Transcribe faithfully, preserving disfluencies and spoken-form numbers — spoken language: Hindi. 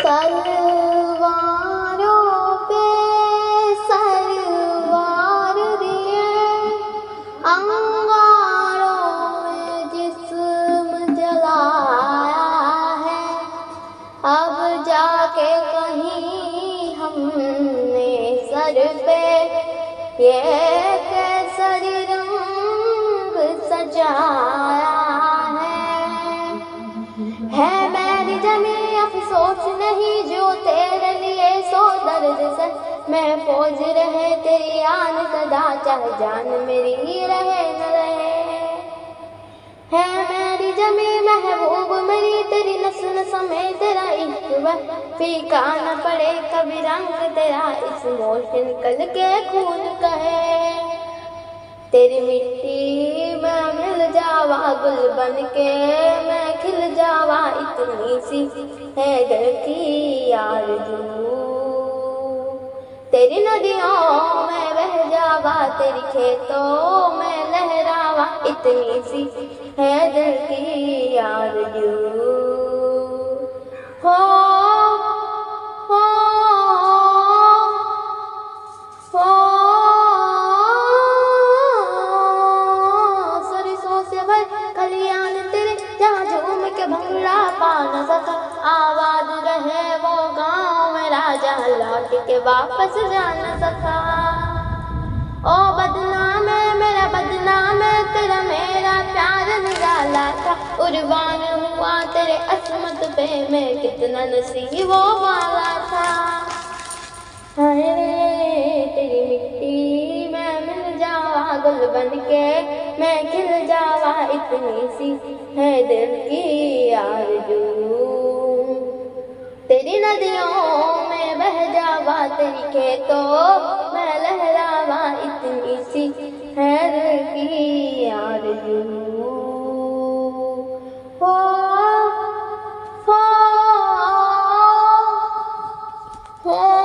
तलवारों पे सरवार दिए, अंगारों में जिस्म जलाया है। अब जाके कहीं हमने सर पे ये केसरी रंग सजाया है। है मेरी जमी अफसोस नहीं जो तेरे लिए सो दर्द से महफूज रहे तेरी आन सदा, चाहे जान मेरी रहे न रहे। है मेरी जमी महबूब मेरी तेरी नस नस में तेरा इश्क वह फीका न पड़े कभी रंग तेरा इस मोश निकल के खून कहे। तेरी मिट्टी में मिल जावा गुल बन के मैं खिल जावा, इतनी सी है दिल की आरज़ू। तेरी नदियों में बह जावा तेरी खेतों में लहरावा, इतनी सी है दिल की आरज़ू। हो हो हो कलियान तेरे जहाँ झूम के भंगड़ा पा न सका, आबाद रहे वो गाँव मेरा जहाँ लौट के वापस जा न सका। ओ बदनाम है मेरा बदनाम है तेरा मेरा प्यार निराला था, कुर्बान हुआ तेरे असमत पे मैं कितना नसीबों वाला था। हाय तेरी मिट्टी में मिल जावा गुल बन के मैं खिल जावा, इतनी सी है दिल की आरज़ू। तेरी नदियों में बह जावा तेरी खेतों में लहरावा, इतनी सी है दिल की आरज़ू। हो हो हो